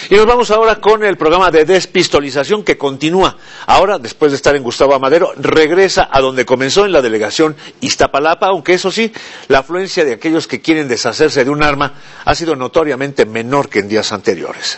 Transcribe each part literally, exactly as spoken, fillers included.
Y nos vamos ahora con el programa de despistolización que continúa. Ahora, después de estar en Gustavo Amadero, regresa a donde comenzó, en la delegación Iztapalapa, aunque eso sí, la afluencia de aquellos que quieren deshacerse de un arma ha sido notoriamente menor que en días anteriores.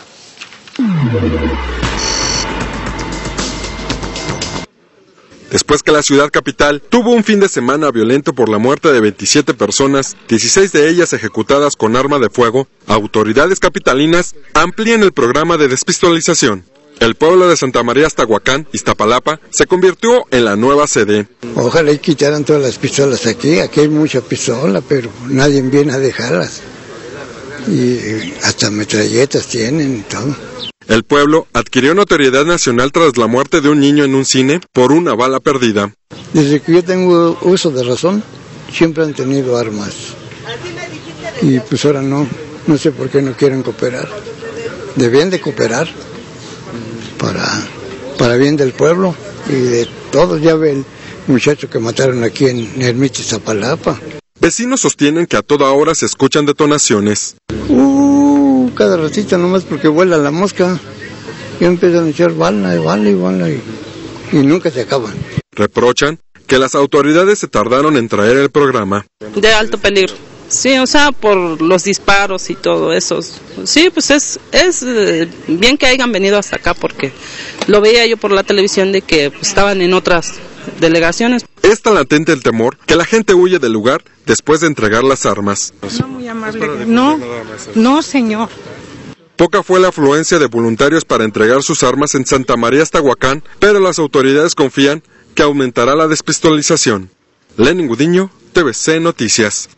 Después que la ciudad capital tuvo un fin de semana violento por la muerte de veintisiete personas, dieciséis de ellas ejecutadas con arma de fuego, autoridades capitalinas amplían el programa de despistolización. El pueblo de Santa María Aztahuacán, Iztapalapa, se convirtió en la nueva sede. Ojalá y quitaran todas las pistolas aquí, aquí hay mucha pistola, pero nadie viene a dejarlas. Y hasta metralletas tienen y todo. El pueblo adquirió notoriedad nacional tras la muerte de un niño en un cine por una bala perdida. Desde que yo tengo uso de razón, siempre han tenido armas. Y pues ahora no, no sé por qué no quieren cooperar. Debían de cooperar para, para bien del pueblo y de todos. Ya ve el muchacho que mataron aquí en Ermita Iztapalapa. Vecinos sostienen que a toda hora se escuchan detonaciones. Uh, cada ratito nomás porque vuela la mosca. Y empiezan a echar bala y bala y bala y, y nunca se acaban. Reprochan que las autoridades se tardaron en traer el programa. De alto peligro. Sí, o sea, por los disparos y todo eso. Sí, pues es, es eh, bien que hayan venido hasta acá porque lo veía yo por la televisión de que pues, estaban en otras delegaciones. Es tan latente el temor que la gente huye del lugar después de entregar las armas. No, muy amable. No, no, señor. Poca fue la afluencia de voluntarios para entregar sus armas en Santa María Aztahuacán, pero las autoridades confían que aumentará la despistolización. Lenin Gudiño, T V C Noticias.